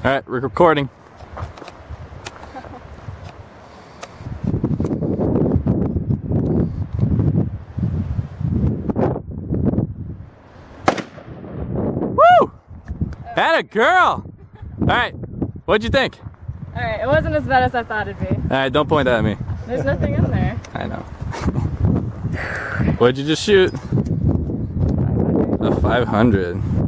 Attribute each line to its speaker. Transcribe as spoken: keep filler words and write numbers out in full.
Speaker 1: Alright, we're recording. Woo! Atta girl! Alright, what'd you think?
Speaker 2: Alright, it wasn't as bad as I thought it'd be.
Speaker 1: Alright, don't point that at me.
Speaker 2: There's nothing in there.
Speaker 1: I know. What'd you just shoot?
Speaker 2: five hundred.
Speaker 1: A five hundred.